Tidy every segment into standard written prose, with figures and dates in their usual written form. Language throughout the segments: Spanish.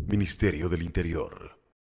Ministerio del Interior.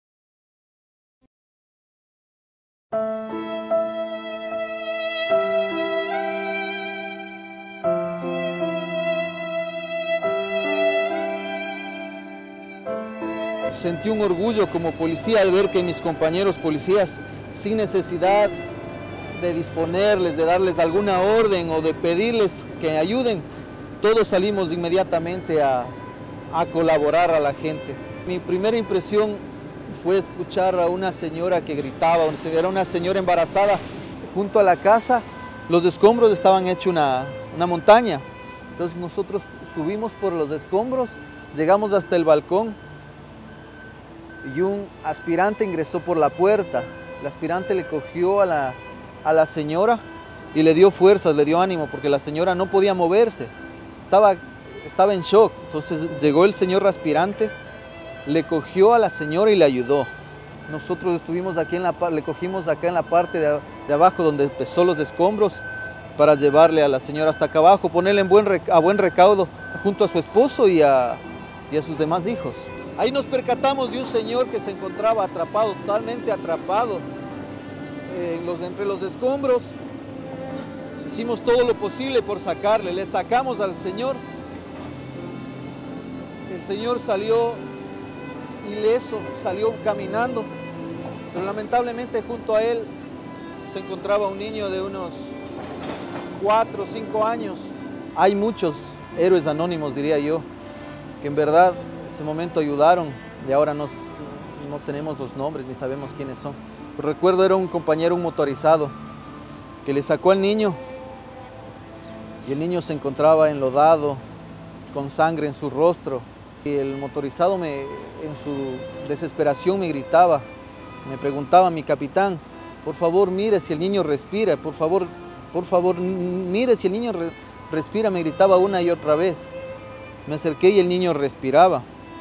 Sentí un orgullo como policía al ver que mis compañeros policías, sin necesidad de disponerles, de darles alguna orden o de pedirles que ayuden, todos salimos inmediatamente a colaborar a la gente. Mi primera impresión fue escuchar a una señora que gritaba, era una señora embarazada. Junto a la casa, los escombros estaban hechos una montaña. Entonces nosotros subimos por los escombros, llegamos hasta el balcón y un aspirante ingresó por la puerta. El aspirante le cogió a la señora y le dio fuerzas, le dio ánimo, porque la señora no podía moverse, estaba en shock. Entonces llegó el señor aspirante, le cogió a la señora y le ayudó. Nosotros estuvimos aquí le cogimos acá en la parte de abajo donde empezó los escombros para llevarle a la señora hasta acá abajo, ponerle a buen recaudo junto a su esposo y a sus demás hijos. Ahí nos percatamos de un señor que se encontraba atrapado, totalmente atrapado entre los escombros. Hicimos todo lo posible por sacarle, le sacamos al señor. El señor salió ileso, salió caminando, pero lamentablemente junto a él se encontraba un niño de unos 4 o 5 años. Hay muchos héroes anónimos, diría yo, que en verdad en ese momento ayudaron y ahora no tenemos los nombres ni sabemos quiénes son. Pero recuerdo era un compañero, un motorizado, que le sacó al niño y el niño se encontraba enlodado, con sangre en su rostro. Y el motorizado en su desesperación me gritaba, me preguntaba: mi capitán, por favor mire si el niño respira, por favor mire si el niño respira, me gritaba una y otra vez. Me acerqué y el niño respiraba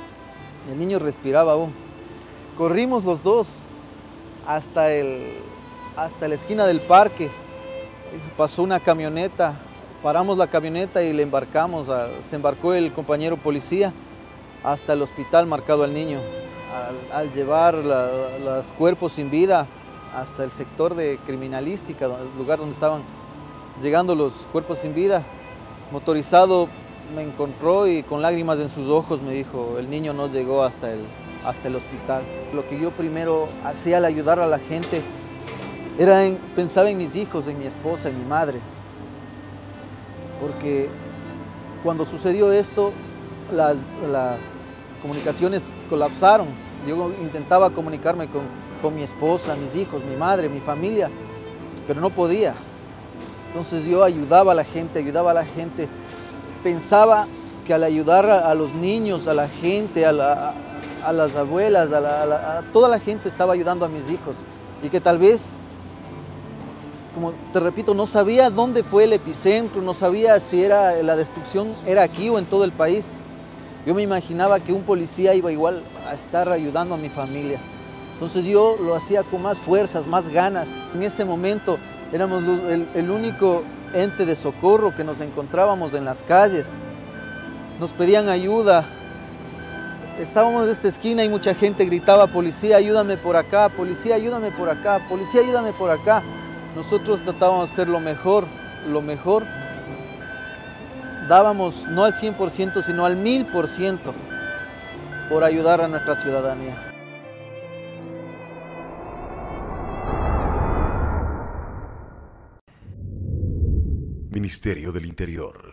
aún. Corrimos los dos hasta la esquina del parque. Pasó una camioneta, paramos la camioneta y le embarcamos. Se embarcó el compañero policía hasta el hospital, marcado al niño. Al llevar los cuerpos sin vida hasta el sector de criminalística, el lugar donde estaban llegando los cuerpos sin vida, motorizado me encontró y con lágrimas en sus ojos me dijo: el niño no llegó hasta el hospital. Lo que yo primero hacía al ayudar a la gente pensaba en mis hijos, en mi esposa, en mi madre. Porque cuando sucedió esto, las comunicaciones colapsaron. Yo intentaba comunicarme con mi esposa, mis hijos, mi madre, mi familia, pero no podía. Entonces yo ayudaba a la gente, Pensaba que al ayudar a los niños, a la gente, a las abuelas, a toda la gente, estaba ayudando a mis hijos. Y que tal vez, como te repito, no sabía dónde fue el epicentro, no sabía si la destrucción era aquí o en todo el país. Yo me imaginaba que un policía iba igual a estar ayudando a mi familia. Entonces yo lo hacía con más fuerzas, más ganas. En ese momento éramos el único ente de socorro que nos encontrábamos en las calles. Nos pedían ayuda. Estábamos en esta esquina y mucha gente gritaba: policía, ayúdame por acá, policía, ayúdame por acá, policía, ayúdame por acá. Nosotros tratábamos de hacer lo mejor. Dábamos no al 100%, sino al 1000% por ayudar a nuestra ciudadanía. Ministerio del Interior.